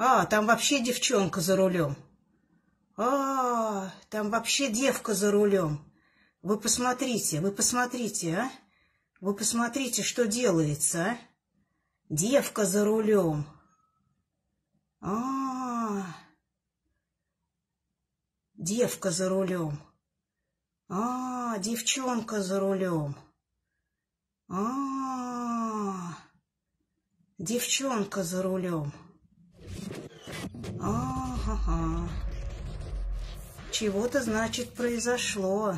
А, там вообще девчонка за рулем. Там вообще девка за рулем. Вы посмотрите, а? Вы посмотрите, что делается, а? Девка за рулем. Девка за рулем. Девчонка за рулем. Девчонка за рулем. Ага. Чего-то, значит, произошло.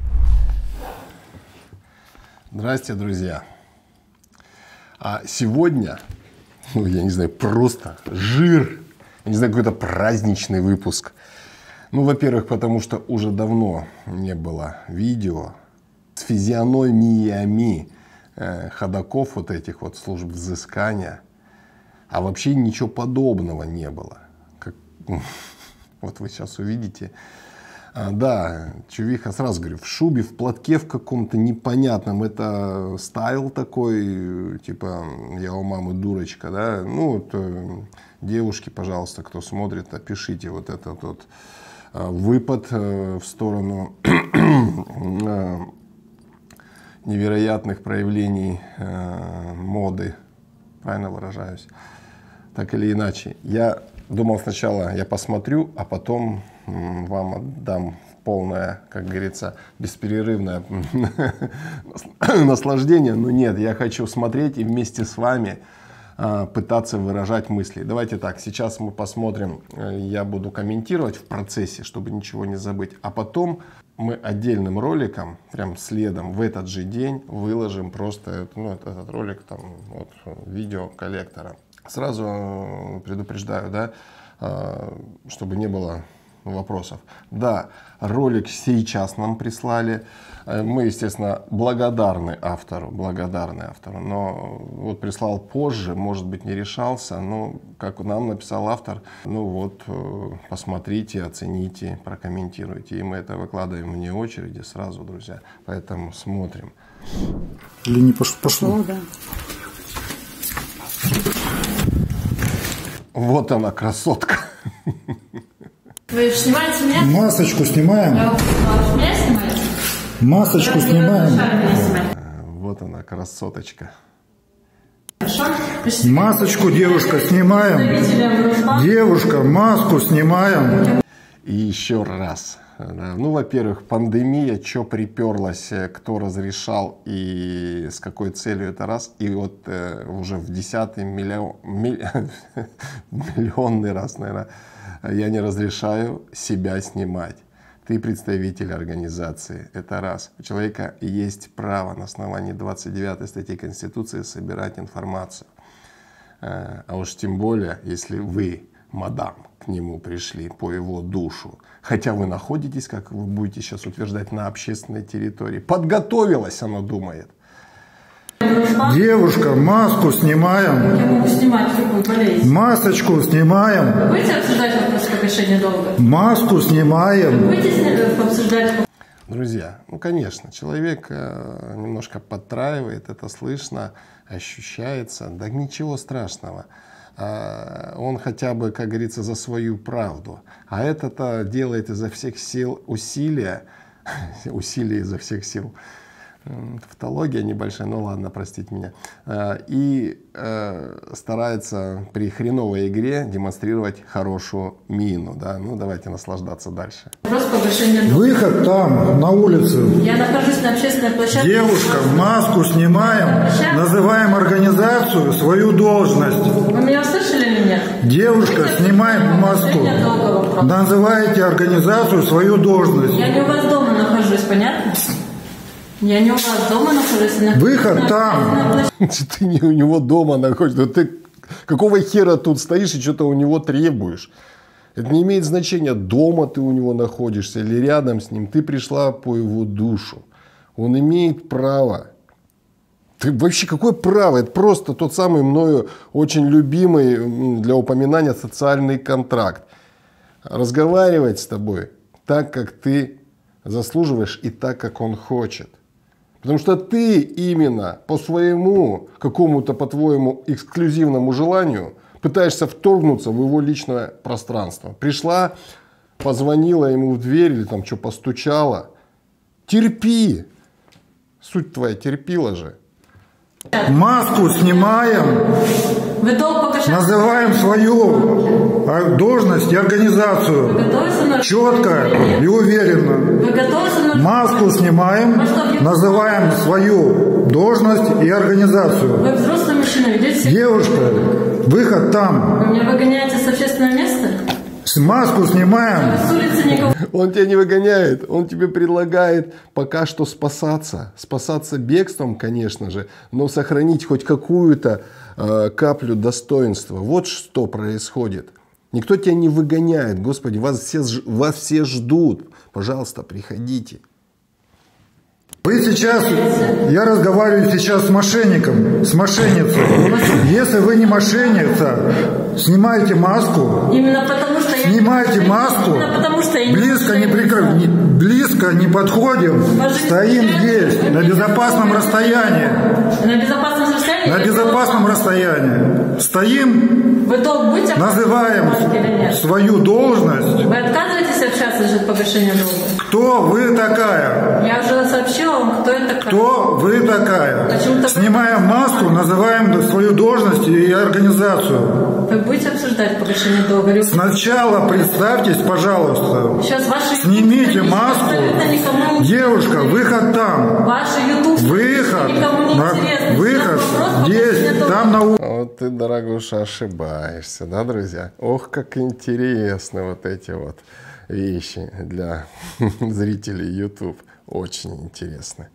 Здрасте, друзья. А сегодня, я не знаю, просто жир. Я не знаю, какой-то праздничный выпуск. Во-первых, потому что уже давно не было видео с физиономиями ходоков вот этих вот служб взыскания. А вообще ничего подобного не было. Вот вы сейчас увидите. Да, чувиха, сразу говорю, в шубе, в платке в каком-то непонятном. Это стайл такой, типа, я у мамы дурочка, да. Девушки, пожалуйста, кто смотрит, опишите вот этот вот выпад в сторону невероятных проявлений моды. Правильно выражаюсь? Так или иначе. Я думал сначала я посмотрю, а потом вам отдам полное, как говорится, бесперерывное наслаждение. Но нет, я хочу смотреть и вместе с вами пытаться выражать мысли. Давайте так, сейчас мы посмотрим, я буду комментировать в процессе, чтобы ничего не забыть. А потом мы отдельным роликом, прям следом в этот же день выложим просто этот ролик, видео коллектора. Сразу предупреждаю, да, чтобы не было вопросов. Да, ролик сейчас нам прислали. Мы, естественно, благодарны автору, но вот прислал позже, может быть, не решался, но как нам написал автор, посмотрите, оцените, прокомментируйте. И мы это выкладываем вне очереди сразу, друзья. Поэтому смотрим. Или не пошло? Да. Вот она, красотка. Вы же снимаете меня? Масочку снимаем. Меня снимаете? Масочку снимаем. Вот она, красоточка. Хорошо? Масочку, девушка, снимаем. Девушка, маску снимаем. И еще раз. Во-первых, пандемия, что приперлась, кто разрешал и с какой целью, это раз. И вот уже в 10-й миллионный раз, наверное, я не разрешаю себя снимать. Ты представитель организации, это раз. У человека есть право на основании 29 статьи Конституции собирать информацию. А уж тем более, если вы, мадам, к нему пришли по его душу, хотя вы находитесь, как вы будете сейчас утверждать, на общественной территории. Подготовилась, она думает. Девушка, маску снимаем. Я могу снимать любую болезнь. Масочку снимаем. Вы будете обсуждать вопрос повышения долга? Маску снимаем. Вы будете обсуждать? Друзья, конечно, человек немножко подтраивает, это слышно, ощущается. Да ничего страшного. Он хотя бы, как говорится, за свою правду. А это-то делает изо всех сил усилия изо всех сил. Тавтология небольшая, ну ладно, простите меня. И старается при хреновой игре демонстрировать хорошую мину. Да? Давайте наслаждаться дальше. Вопрос повышения долга. Выход там, на улице. Я нахожусь на общественной площадке. Девушка, маску снимаем. Называем организацию, свою должность. Вы меня услышали или нет? Девушка, снимаем маску. Называете организацию, свою должность. Я не у вас дома нахожусь, понятно? Я не у вас дома нахожусь. Выход там. Ты не у него дома находишься. Ты какого хера тут стоишь и что-то у него требуешь? Это не имеет значения, дома ты у него находишься или рядом с ним. Ты пришла по его душу. Он имеет право. Ты вообще какое право? Это просто тот самый мною очень любимый для упоминания социальный контракт. Разговаривать с тобой так, как ты заслуживаешь и так, как он хочет. Потому что ты именно по своему какому-то, по-твоему, эксклюзивному желанию пытаешься вторгнуться в его личное пространство. Пришла, позвонила ему в дверь или там что, постучала. Терпи. Суть твоя терпила же. Маску снимаем, Вы долг покажете. называем свою должность и организацию Готовы со мной? четко и уверенно. Вы готовы со мной? Маску снимаем, называем свою должность и организацию. Вы взрослый мужчина, ведете себя? Девушка, выход там. Вы меня выгоняете с общественного места? Маску снимаем. С улицы никого. Он тебя не выгоняет, он тебе предлагает пока что спасаться. Спасаться бегством, конечно же, но сохранить хоть какую-то каплю достоинства. Вот что происходит. Никто тебя не выгоняет. Господи, вас все ждут. Пожалуйста, приходите. Вы сейчас, я разговариваю сейчас с мошенником, с мошенницей. Если вы не мошенница, снимайте маску, Именно потому, что я... снимайте маску, Именно потому, что я близко не подходим, стоим здесь, на безопасном расстоянии. На безопасном расстоянии? На безопасном расстоянии. Стоим, Вы долг будете оплачивать или называем нет? свою должность. Вы отказываетесь общаться же по погашению долга? Кто вы такая? Я уже сообщила вам, кто это такая. Кто вы такая? Почему-то- Снимаем маску, называем свою должность и организацию. Вы будете обсуждать погашение долга? Или... Сначала представьтесь, пожалуйста. Сейчас ваши... Снимите маску. Абсолютно никому... Девушка, выход там. Ваши YouTube Выход. никому не интересны. Выход Сейчас вопрос здесь, погашения долга. там на улице. Вот ты, дорогуша, ошибаешься, да, друзья? Ох, как интересны вот эти вот вещи для зрителей YouTube. Очень интересно.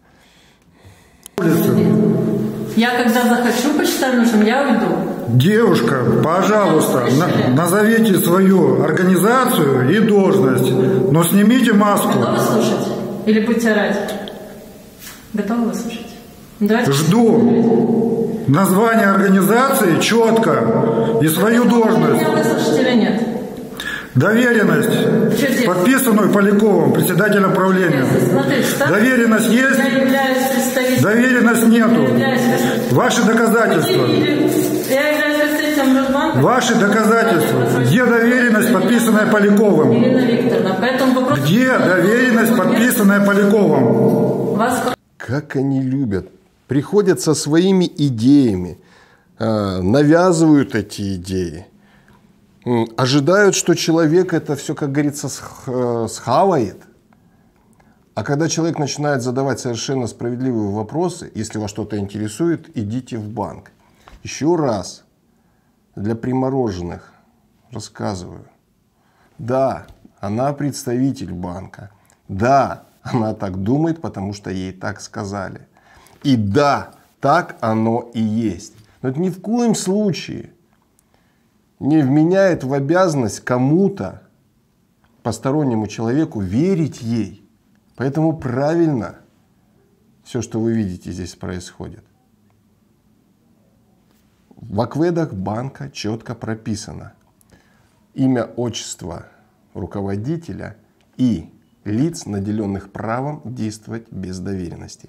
Я когда захочу, почитаю нужным, я уйду. Девушка, пожалуйста, назовите свою организацию и должность, но снимите маску. Готовы слушать? Или будете орать? Готовы вы слушать? Давайте. Жду название организации четко и свою должность. Меня выслушать или нет? Доверенность, Что здесь? подписанную Поляковым, председателем правления. Смотрите, так? Доверенность есть? Я являюсь представителем... Доверенность нету. Ваши доказательства. Я являюсь представителем Росбанка. Ваши доказательства. Где доверенность, подписанная Поляковым? Ирина Викторовна, поэтому вопрос... Где доверенность, подписанная Поляковым? Вас... Как они любят. Приходят со своими идеями, навязывают эти идеи. Ожидают, что человек это все, как говорится, схавает. А когда человек начинает задавать совершенно справедливые вопросы, если вас что-то интересует, идите в банк. Еще раз для примороженных рассказываю. Да, она представитель банка. Да, она так думает, потому что ей так сказали. И да, так оно и есть. Но это ни в коем случае не вменяет в обязанность кому-то, постороннему человеку, верить ей. Поэтому правильно все, что вы видите здесь происходит. В акведах банка четко прописано имя, отчество руководителя и лиц, наделенных правом действовать без доверенности.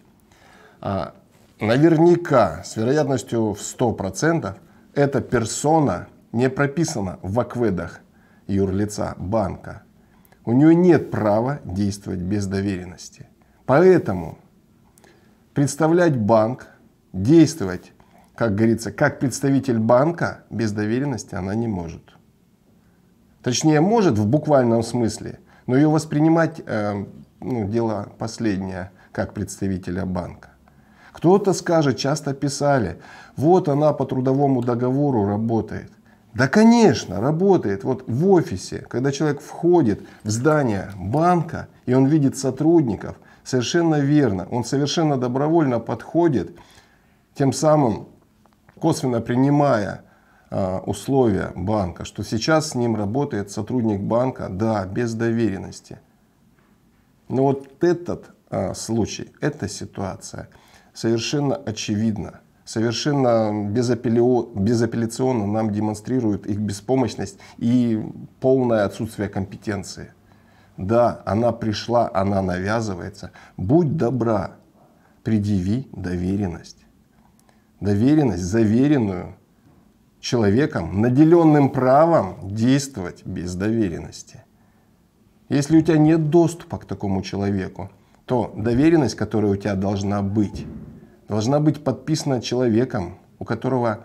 Наверняка, с вероятностью в 100%, эта персона не прописана в акведах юрлица банка. У нее нет права действовать без доверенности. Поэтому представлять банк, действовать, как говорится, как представитель банка без доверенности она не может. Точнее, может в буквальном смысле, но ее воспринимать дело последнее, как представителя банка. Кто-то скажет, часто писали, вот она по трудовому договору работает. Да, конечно, работает. Вот в офисе, когда человек входит в здание банка, и он видит сотрудников, совершенно верно, он совершенно добровольно подходит, тем самым косвенно принимая условия банка, что сейчас с ним работает сотрудник банка, да, без доверенности. Но вот этот случай, эта ситуация совершенно очевидна, совершенно безапелляционно нам демонстрирует их беспомощность и полное отсутствие компетенции. Да, она пришла, она навязывается. Будь добра, предъяви доверенность. Доверенность, заверенную человеком, наделенным правом действовать без доверенности. Если у тебя нет доступа к такому человеку, то доверенность, которая у тебя должна быть подписана человеком, у которого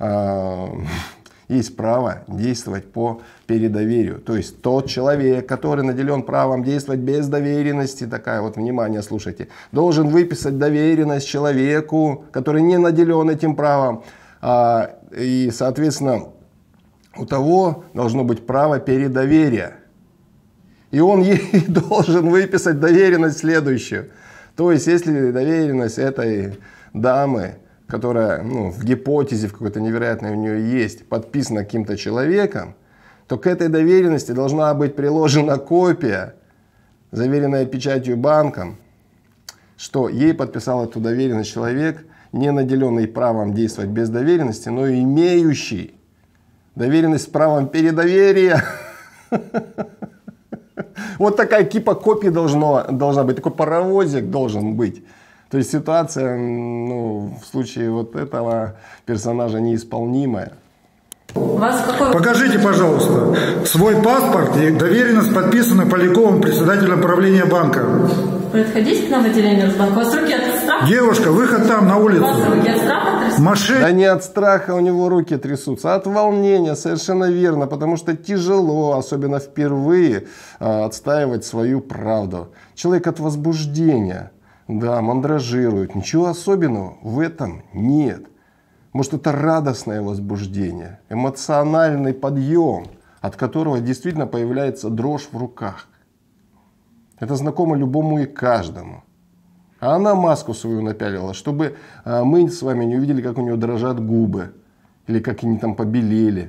есть право действовать по передоверию. То есть тот человек, который наделен правом действовать без доверенности, такая вот, внимание, слушайте, должен выписать доверенность человеку, который не наделен этим правом. И, соответственно, у того должно быть право передоверия. И он ей должен выписать доверенность следующую. То есть, если доверенность этой дамы, которая в гипотезе в какой-то невероятной у нее есть, подписана каким-то человеком, то к этой доверенности должна быть приложена копия, заверенная печатью банком, что ей подписал эту доверенность человек, не наделенный правом действовать без доверенности, но имеющий доверенность с правом передоверия. Вот такая кипа копий должна быть, такой паровозик должен быть. То есть ситуация, в случае вот этого персонажа неисполнимая. Покажите, пожалуйста, свой паспорт и доверенность, подписанную Поляковым, председателем правления банка. Подходите к нам в отделение Росбанка. У вас руки от страха? Девушка, выход там, на улицу. У вас руки от страха трясутся? Да не от страха у него руки трясутся, а от волнения, совершенно верно. Потому что тяжело, особенно впервые, отстаивать свою правду. Человек от возбуждения, да, мандражирует. Ничего особенного в этом нет. Может, это радостное возбуждение, эмоциональный подъем, от которого действительно появляется дрожь в руках. Это знакомо любому и каждому. А она маску свою напялила, чтобы мы с вами не увидели, как у нее дрожат губы. Или как они там побелели.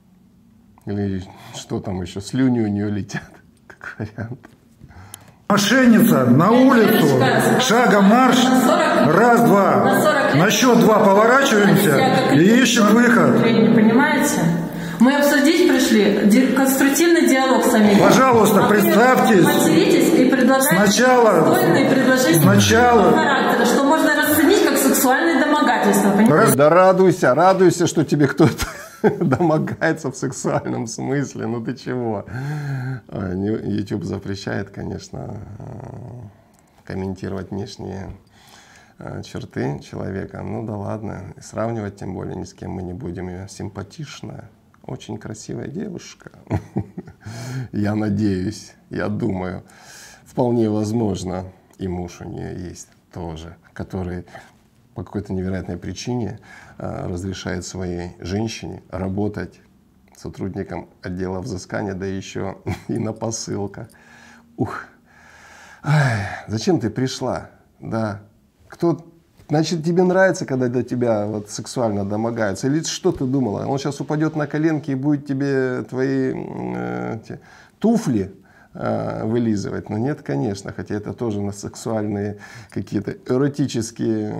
Или что там еще, слюни у нее летят. Как вариант. Мошенница, на улицу, шагом марш, раз, два, на счет 2 поворачиваемся и ищем выход. Вы не понимаете? Мы обсудить пришли конструктивный диалог с вами. Пожалуйста, представьтесь. Материтесь и предлагайте достойные предложения характера, что можно расценить как сексуальное домогательство. Понимаете? Да радуйся, что тебе кто-то домогается в сексуальном смысле. Ну ты чего? YouTube запрещает, конечно, комментировать внешние черты человека. Ну да ладно, сравнивать тем более ни с кем мы не будем. Ее симпатичная, очень красивая девушка. Я надеюсь, я думаю, вполне возможно, и муж у нее есть тоже, который по какой-то невероятной причине разрешает своей женщине работать сотрудником отдела взыскания, да еще и на посылках. Ух, ай, зачем ты пришла? Да, значит, тебе нравится, когда до тебя вот сексуально домогаются? Или что ты думала? Он сейчас упадет на коленки и будет тебе твои туфли вылизывать? Но нет, конечно, хотя это тоже на сексуальные какие-то эротические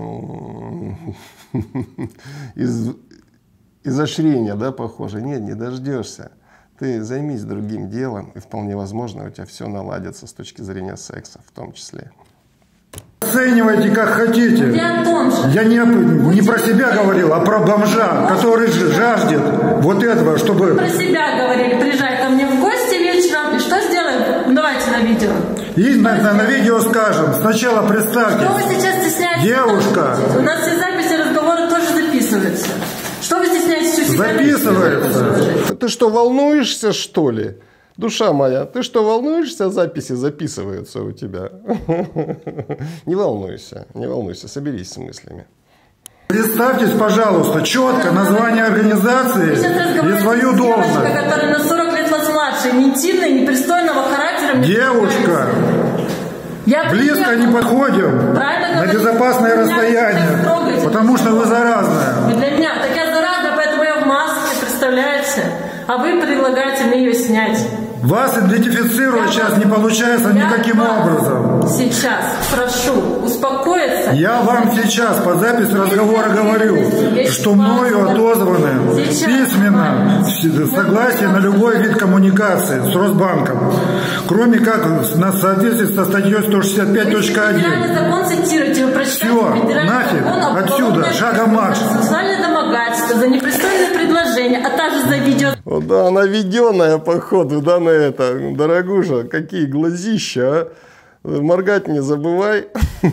изощрения, да, похоже. Нет, не дождешься. Ты займись другим делом, и вполне возможно у тебя все наладится с точки зрения секса в том числе. Оценивайте как хотите. Я не про себя говорил, а про бомжа, который жаждет вот этого, чтобы... Про себя говорили. Приезжай ко мне в гости вечером, и что сделаем? Давайте на видео. И на видео скажем. Сначала представьте. Что вы сейчас стесняетесь? Девушка. У нас все записи разговора тоже записываются. Что вы стесняетесь? Записывается. Ты что, волнуешься, что ли? Душа моя, ты что, волнуешься? Записи записываются у тебя. Не волнуйся, соберись с мыслями. Представьтесь, пожалуйста, четко название организации и свою должность. Девушка, которая на 40 лет вас младше, интимной, непристойного характера. Девушка, близко не подходим на безопасное расстояние, потому что вы заразная. Вы для меня, так я заразная, поэтому я в маске, представляете? А вы предлагаете мне ее снять. Вас идентифицировать сейчас не получается никаким образом. сейчас прошу успокоиться. Я вам сейчас по записи разговора говорю, что мною отозваны письменно согласие на любой вид коммуникации с Росбанком, кроме как на соответствии со статьей 165.1. Федеральный закон цитируйте, вы прочитайте. Все, нафиг, отсюда, шагом марш. Сексуальное домогательство, за непристойное предложение, а также за видео... О, да, она наведенная, походу, да, на это. Дорогуша, какие глазища, а? Моргать не забывай.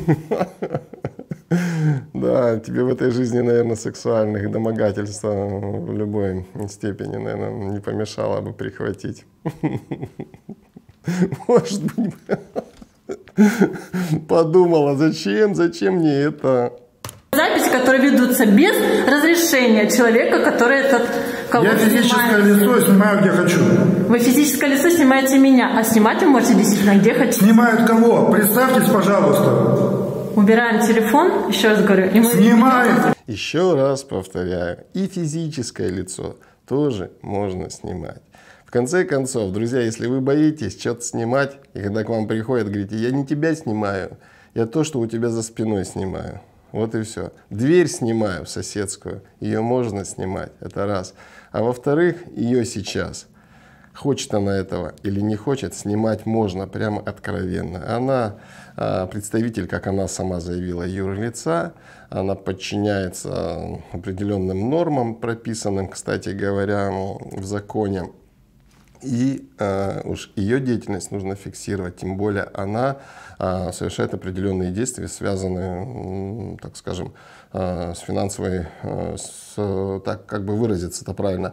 Да, тебе в этой жизни, наверное, сексуальных домогательств в любой степени, наверное, не помешало бы прихватить. Может быть, подумала, зачем мне это? Записи, которые ведутся без разрешения человека, который этот... Я физическое лицо снимаю, где хочу. Вы физическое лицо снимаете меня, а снимать вы можете действительно где хотите. Снимают кого? Представьтесь, пожалуйста. Убираем телефон, еще раз говорю. И мы... Снимаем. Еще раз повторяю, и физическое лицо тоже можно снимать. В конце концов, друзья, если вы боитесь что-то снимать, и когда к вам приходят, говорите, я не тебя снимаю, я то, что у тебя за спиной снимаю. Вот и все. Дверь снимаю соседскую, ее можно снимать, это раз. А во-вторых, ее сейчас, хочет она этого или не хочет, снимать можно прямо откровенно. Она представитель, как она сама заявила, юрлица, она подчиняется определенным нормам, прописанным, кстати говоря, в законе. И уж ее деятельность нужно фиксировать, тем более она совершает определенные действия, связанные, так скажем, с финансовой, так как бы выразиться-то правильно,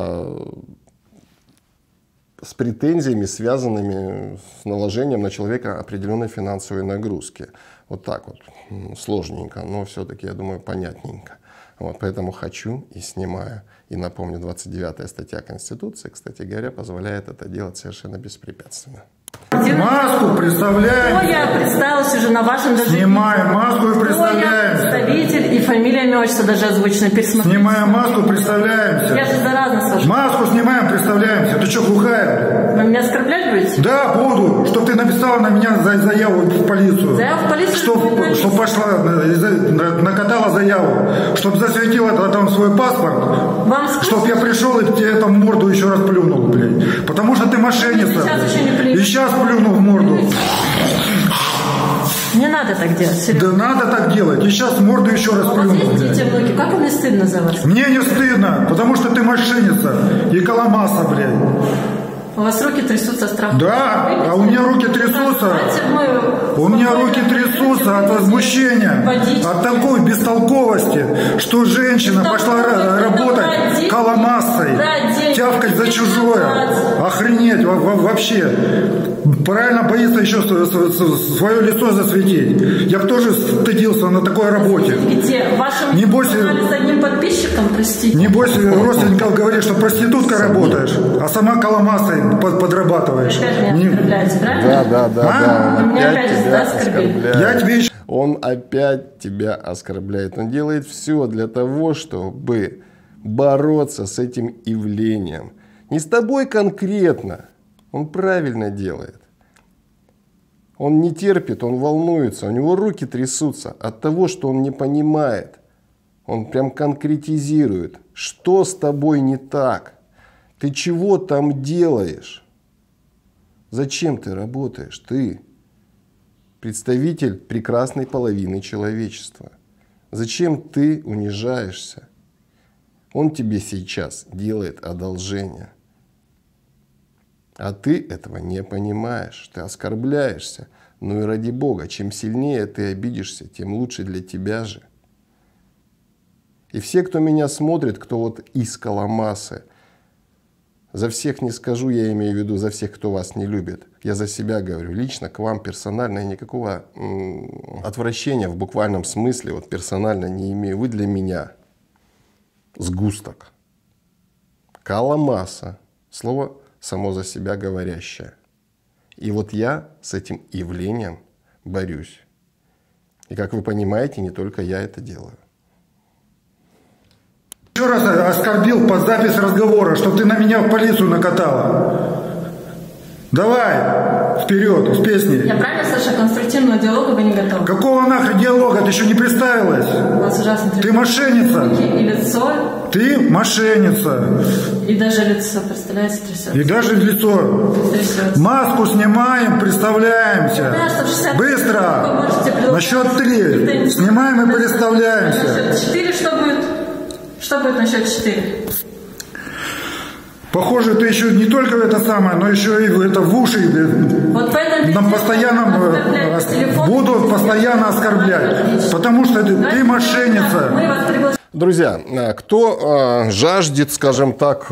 с претензиями, связанными с наложением на человека определенной финансовой нагрузки. Вот так вот, сложненько, но все-таки, я думаю, понятненько. Вот, поэтому хочу и снимаю. И напомню, 29-я статья Конституции, кстати говоря, позволяет это делать совершенно беспрепятственно. Маску представляем. Я представилась уже на вашем даже. Снимаем маску и представляемся. Представитель и фамилия, имя, отчество даже озвучено. Снимаем маску, представляемся. Я же заразно слышу. Маску снимаем, представляемся. Ты что, глухая? Вы меня оскорблять будете? Да, буду. Чтоб ты написала на меня заяву в полицию. Заяву в полицию? Чтоб пошла, накатала заяву. Чтоб засветила там свой паспорт. Вам чтоб я пришел и тебе там в морду еще раз плюнул, блядь. Потому что ты мошенница. Сейчас еще не плюнул. И сейчас плюнул в морду. Не надо так делать, серьезно. Да надо так делать. И сейчас в морду еще раз плюнул. У вас есть дети, внуки? Как вам не стыдно за вас? Мне не стыдно, потому что ты мошенница и коломаса, блядь. У вас руки трясутся от страха? Да, а у меня руки трясутся. У меня руки трясутся от возмущения, от такой бестолковости, что женщина пошла работать коломассой, тявкать за чужое. Охренеть вообще. Правильно боится еще свое лицо засветить. Я бы тоже стыдился на такой работе. Где? Вашим небось, с одним подписчиком, простите. Небось, родственников говорит, что проституткой работаешь, а сама коломассой подрабатываешь. Да. Он меня опять же оскорбляет. Он опять тебя оскорбляет. Он делает все для того, чтобы бороться с этим явлением. Не с тобой конкретно. Он правильно делает. Он не терпит, он волнуется, у него руки трясутся от того, что он не понимает. Он прям конкретизирует, что с тобой не так. Ты чего там делаешь? Зачем ты работаешь? Ты представитель прекрасной половины человечества. Зачем ты унижаешься? Он тебе сейчас делает одолжение. А ты этого не понимаешь, ты оскорбляешься. Ну и ради Бога, чем сильнее ты обидишься, тем лучше для тебя же. И все, кто меня смотрит, кто вот из коломасы, за всех не скажу, я имею в виду за всех, кто вас не любит. Я за себя говорю, лично к вам персонально никакого отвращения в буквальном смысле, вот персонально не имею. Вы для меня сгусток. Коломаса. Слово само за себя говорящее. И вот я с этим явлением борюсь. И как вы понимаете, не только я это делаю. Еще раз оскорбил под запись разговора, что ты на меня в полицию накатала. Давай, вперед, с песней. Я правильно слышу, конструктивного диалога вы не готовы? Какого нахрен диалога? Ты еще не представилась? У вас ужасно Ты мошенница. и лицо. Ты мошенница. И даже лицо, представляете, трясется. И даже лицо. Трясется. Маску снимаем, представляемся. Быстро. На счет 3. Снимаем и представляемся. На счет 4 что будет? Что будет на счет 4? Похоже, ты еще не только это самое, но еще и это в уши. Вот нам постоянно будут постоянно оскорблять. Потому что ты мошенница. Друзья, кто жаждет, скажем так,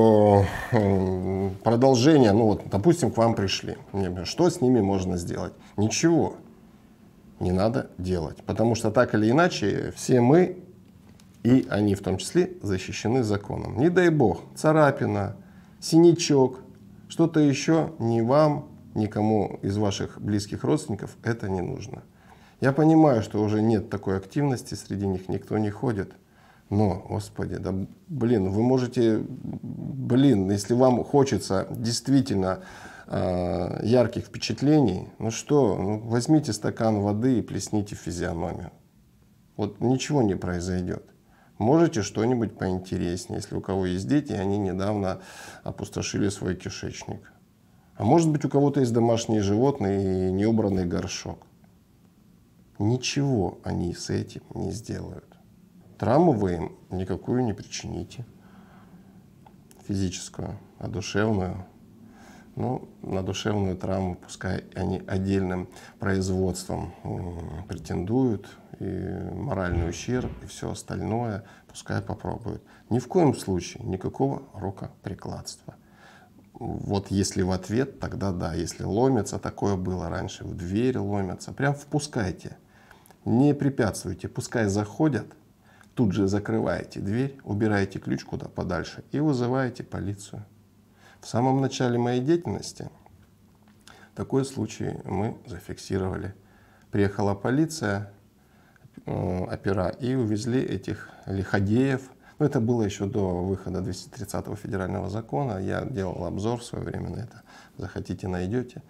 продолжения, ну вот, допустим, к вам пришли, что с ними можно сделать? Ничего не надо делать, потому что так или иначе все мы, и они в том числе, защищены законом. Не дай бог, царапина, синячок, что-то еще, ни вам, никому из ваших близких родственников это не нужно. Я понимаю, что уже нет такой активности, среди них никто не ходит. Но, Господи, да блин, вы можете, если вам хочется действительно ярких впечатлений, ну что, возьмите стакан воды и плесните в физиономию. Вот ничего не произойдет. Можете что-нибудь поинтереснее, если у кого есть дети, и они недавно опустошили свой кишечник. А может быть, у кого-то есть домашние животные и неубранный горшок. Ничего они с этим не сделают. Травму вы им никакую не причините. Физическую, а душевную. Ну, на душевную травму пускай они отдельным производством претендуют. И моральный ущерб, и все остальное пускай попробуют. Ни в коем случае никакого рукоприкладства. Вот если в ответ, тогда да. Если ломятся, такое было раньше, в дверь ломятся, прям впускайте. Не препятствуйте, пускай заходят, тут же закрываете дверь, убираете ключ куда подальше и вызываете полицию. В самом начале моей деятельности такой случай мы зафиксировали. Приехала полиция, опера, и увезли этих лиходеев. Ну, это было еще до выхода 230-го федерального закона. Я делал обзор в свое время на это. Захотите, найдете.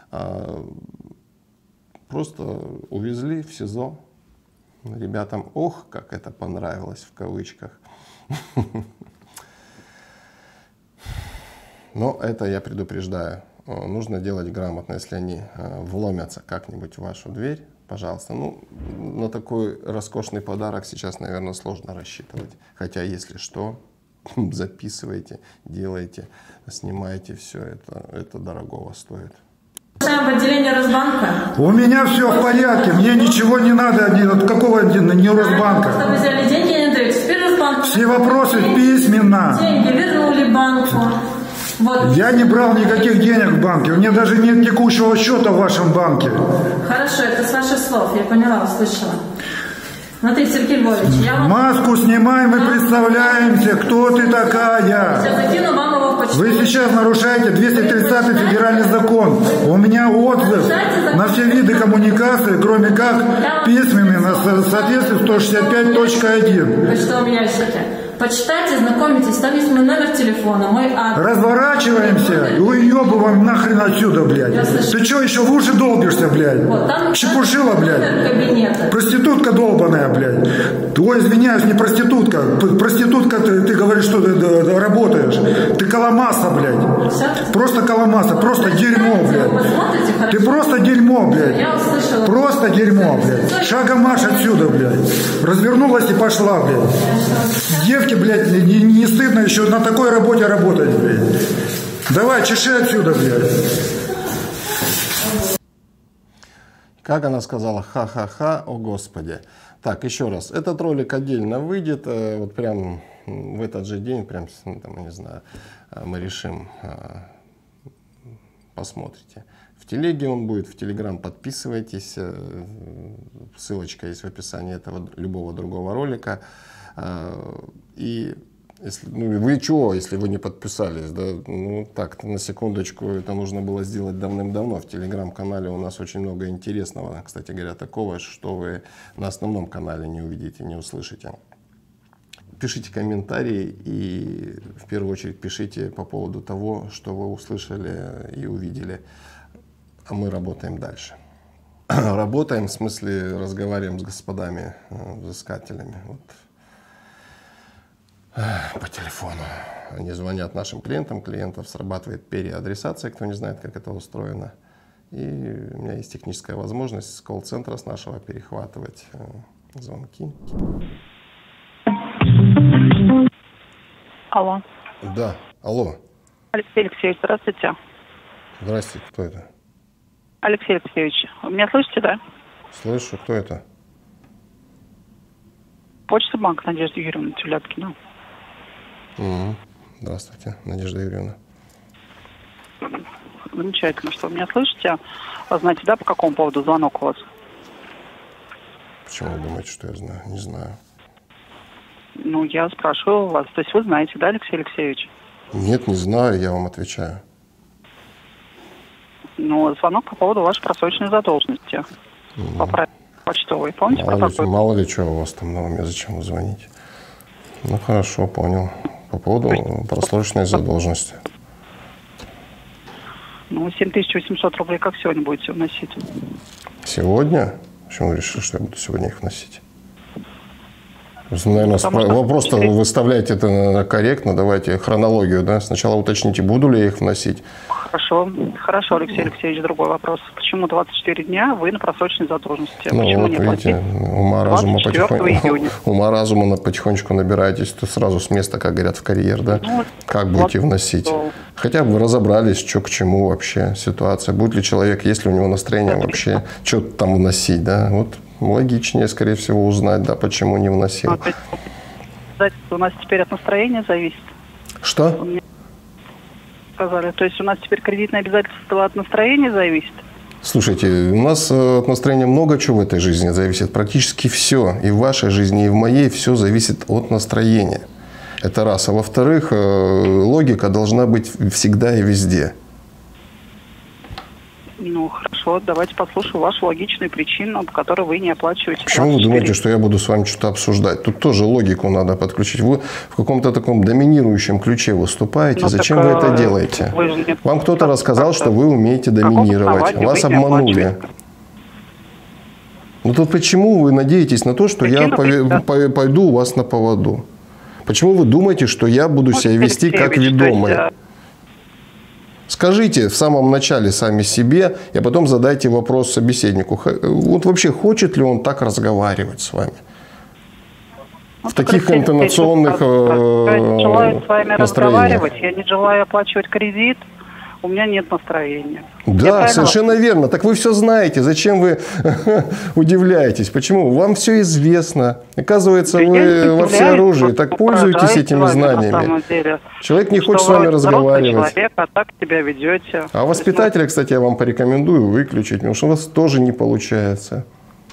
Просто увезли в СИЗО. Ребятам, ох, как это понравилось в кавычках. Но это я предупреждаю. Нужно делать грамотно, если они вломятся как-нибудь в вашу дверь. Пожалуйста, ну, на такой роскошный подарок сейчас, наверное, сложно рассчитывать. Хотя, если что, записывайте, делайте, снимайте все это дорогого стоит. В отделении Росбанка. У меня все в порядке, мне ничего не надо, от какого не Росбанка. Что вы взяли деньги, не даете, теперь Росбанк. Все вопросы письменно. Деньги вернули банку. Вот. Я не брал никаких денег в банке. У меня даже нет текущего счета в вашем банке. Хорошо, это с ваших слов. Я поняла, услышала. Смотри, Сергей Львович, я вам... Маску снимаем и представляемся, кто ты такая. Сейчас закину вам его в почту. Вы сейчас нарушаете 230-й федеральный закон. У меня отзыв на все виды коммуникации, кроме как письменный, на соответствие 165.1. Вы что у меня ищете? Почитайте, знакомитесь, там есть мой номер телефона, мой адрес. Разворачиваемся и уебываем нахрен отсюда, блядь. Ты что, еще в уши долбишься, блядь? Вот, там чепушила, блядь. Проститутка долбаная, блядь. Ой, извиняюсь, не проститутка. Проститутка, ты говоришь, что ты работаешь. Ты коломаса, блядь. Все? Просто коломаса, просто дерьмо, блядь. Ты просто дерьмо, блядь. Я услышала. Просто дерьмо, блядь. Шагом марш отсюда, блядь. Развернулась и пошла, блядь. Девки, блядь, не стыдно еще на такой работе работать, блядь. Давай, чеши отсюда, блядь. Как она сказала, ха-ха-ха, о господи. Так, еще раз, этот ролик отдельно выйдет, вот прям в этот же день, прям, там, не знаю, мы решим, посмотрите. В телеге он будет, в Телеграм подписывайтесь, ссылочка есть в описании этого любого другого ролика. И если, ну, вы чего, если вы не подписались, да? Ну так, на секундочку, это нужно было сделать давным-давно. В Телеграм-канале у нас очень много интересного, кстати говоря, такого, что вы на основном канале не увидите, не услышите. пишите комментарии и в первую очередь пишите по поводу того, что вы услышали и увидели. А мы работаем дальше. Работаем, в смысле разговариваем с господами взыскателями. Вот. По телефону. Они звонят нашим клиентам, клиентов срабатывает переадресация, кто не знает, как это устроено. И у меня есть техническая возможность с колл-центра с нашего перехватывать звонки. Алло. Да, алло. Алексей Алексеевич, здравствуйте. Здравствуйте, кто это? Алексей Алексеевич, вы меня слышите, да? Слышу, кто это? Почта банк Надежда Юрьевна Тюляткина. Здравствуйте, Надежда Юрьевна. Замечательно, что вы меня слышите. А знаете, да, по какому поводу звонок у вас? Почему вы думаете, что я знаю? Не знаю. Ну, я спрашиваю вас. То есть вы знаете, да, Алексей Алексеевич? Нет, не знаю, я вам отвечаю. Ну, звонок по поводу вашей просроченной задолженности. По почтовой. Помните, мало ли что у вас там на уме, зачем вы звоните? Ну, хорошо, понял. По поводу просроченной задолженности. Ну, 7800 рублей как сегодня будете вносить? Сегодня? Почему вы решили, что я буду сегодня их вносить? Наверное, вопрос-то вы выставляете это корректно. Давайте хронологию, да? Сначала уточните, буду ли я их вносить. Хорошо, Алексей Алексеевич, другой вопрос. Почему 24 дня вы на просроченной задолженности? Ну, почему вот не видите, ума разума потихонечку набираетесь, то сразу с места, как говорят, в карьер, да? Ну, как будете вносить? Хотя бы разобрались, что к чему вообще ситуация. Будет ли человек, есть ли у него настроение вообще, что-то там вносить, да? Вот логичнее, скорее всего, узнать, да, почему не вносил. У нас теперь от настроения зависит. Что? Сказали. То есть у нас теперь кредитное обязательство от настроения зависит? Слушайте, у нас от настроения много чего в этой жизни зависит. Практически все. И в вашей жизни, и в моей все зависит от настроения. Это раз. А во-вторых, логика должна быть всегда и везде. Ну, хорошо. Давайте послушаем вашу логичную причину, по которой вы не оплачиваете. Почему вы думаете, что я буду с вами что-то обсуждать? Тут тоже логику надо подключить. Вы в каком-то таком доминирующем ключе выступаете. Ну, зачем вы это делаете? Вам кто-то рассказал, что вы умеете доминировать. Вас обманули. Ну, то почему вы надеетесь на то, что я пойду у вас на поводу? Почему вы думаете, что я буду себя вести как ведомый? Скажите в самом начале сами себе, и потом задайте вопрос собеседнику. Вот вообще хочет ли он так разговаривать с вами? В таких интонационных Я не желаю с вами разговаривать, я не желаю оплачивать кредит, у меня нет настроения. Да, совершенно верно. Так вы все знаете. Зачем вы удивляетесь? Почему? Вам все известно. Оказывается, вы во всеоружии. Так пользуйтесь этими знаниями. Человек не хочет с вами разговаривать. Человек, а так себя ведете. А воспитателя, кстати, я вам порекомендую выключить, потому что у вас тоже не получается.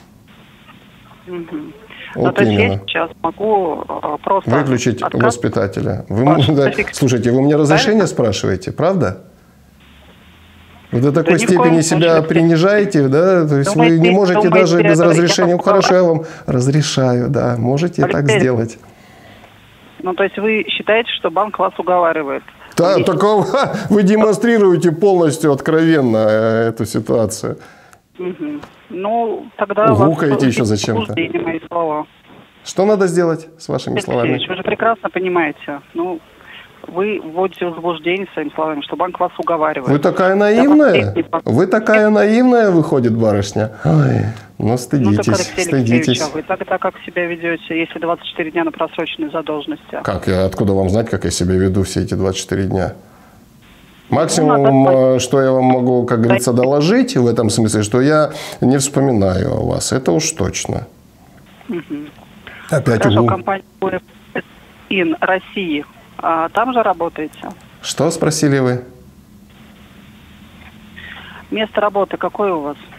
Вот то есть я сейчас могу просто выключить воспитателя. Слушайте, вы у меня разрешение спрашиваете, правда? Вы до такой степени себя принижаете, да? То есть вы не можете даже без разрешения. Хорошо, я вам разрешаю, да, можете так сделать. Ну, то есть вы считаете, что банк вас уговаривает? Да, такого вы демонстрируете полностью откровенно эту ситуацию. Ну, тогда гукаете еще зачем-то. Что надо сделать с вашими словами? Вы же прекрасно понимаете. Ну, вы вводите в заблуждение своими словами, что банк вас уговаривает. Вы такая наивная? Вы такая наивная, выходит, барышня? Ой, ну стыдитесь, стыдитесь. Вы так как себя ведете, если 24 дня на просроченной задолженности? Как? Откуда вам знать, как я себя веду все эти 24 дня? Максимум, что я вам могу, как говорится, доложить в этом смысле, что я не вспоминаю о вас. Это уж точно. Опять Хорошо, компания ИН России. Там же работаете? Что спросили вы? Место работы какое у вас?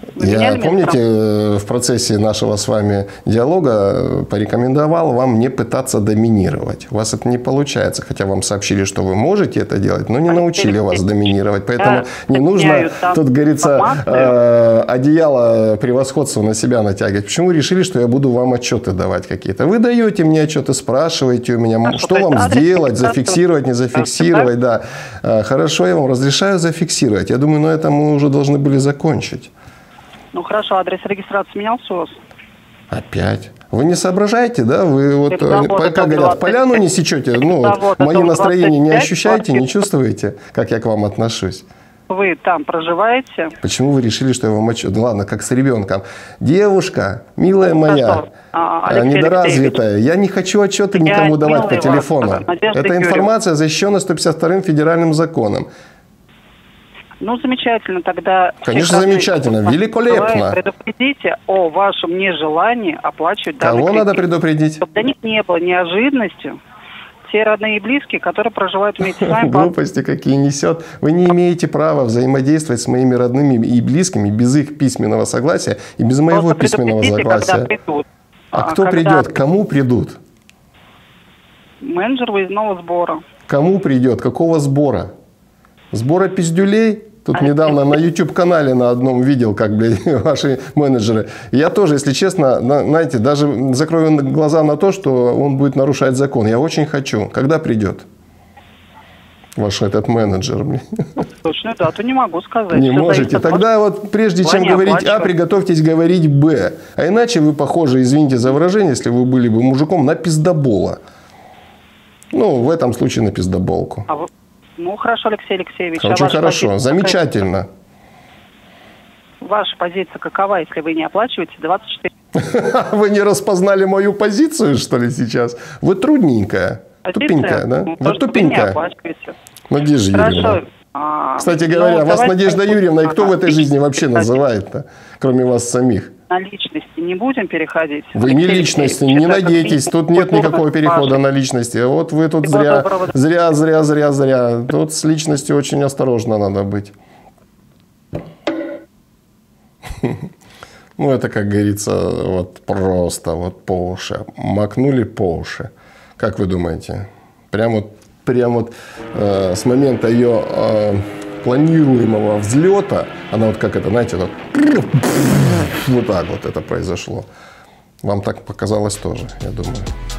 Я, помните, в процессе нашего с вами диалога порекомендовал вам не пытаться доминировать. У вас это не получается, хотя вам сообщили, что вы можете это делать, но не научили вас доминировать. Поэтому не нужно, тут говорится, одеяло превосходства на себя натягивать. Почему вы решили, что я буду вам отчеты давать какие-то? Вы даете мне отчеты, спрашиваете у меня, что вам сделать, зафиксировать, не зафиксировать. Да. Хорошо, я вам разрешаю зафиксировать. Я думаю, это мы уже должны были закончить. Ну хорошо, адрес регистрации менялся у вас? Опять? Вы не соображаете, да? Вы вот, как говорят, поляну не сечете, ну, мои настроения не ощущаете, не чувствуете, как я к вам отношусь? Вы там проживаете? Почему вы решили, что я вам отчет? Ну, ладно, как с ребенком. Девушка, милая моя, недоразвитая, я не хочу отчеты никому давать по телефону. Эта информация защищена 152-м федеральным законом. Ну, замечательно, тогда... Конечно, замечательно, великолепно. Предупредите о вашем нежелании оплачивать данный кредит. Кого надо предупредить? Чтобы для них не было неожиданностью. Те родные и близкие, которые проживают вместе с вами... Глупости какие несет. Вы не имеете права взаимодействовать с моими родными и близкими без их письменного согласия и без моего письменного согласия. А кто придет? Кому придут? Менеджер выездного сбора. Кому придет? Какого сбора? Сбора пиздюлей? Тут недавно на YouTube-канале на одном видел, как, блядь, ваши менеджеры. Я тоже, если честно, знаете, даже закрою глаза на то, что он будет нарушать закон. Я очень хочу. Когда придет ваш этот менеджер? Точную дату не могу сказать. Не можете. Тогда вот прежде чем говорить А, приготовьтесь говорить Б. А иначе вы похожи, извините за выражение, если вы были бы мужиком, на пиздобола. Ну, в этом случае на пиздоболку. Ну, хорошо, Алексей Алексеевич. Очень хорошо, замечательно. Ваша позиция какова, если вы не оплачиваете 24? Вы не распознали мою позицию, что ли, сейчас? Вы трудненькая, тупенькая, да? Вы тупенькая. Надежда Юрьевна. Кстати говоря, вас Надежда Юрьевна, и кто в этой жизни вообще называет-то, кроме вас самих? На личности не будем переходить. Вы не личности, не надейтесь, тут нет никакого перехода на личности. Вот вы тут зря. Тут с личностью очень осторожно надо быть. Ну, это, как говорится, вот просто вот по уши. Макнули по уши. Как вы думаете? Прям вот с момента ее планируемого взлета, она вот как это, знаете, вот так вот это произошло. Вам так показалось тоже, я думаю.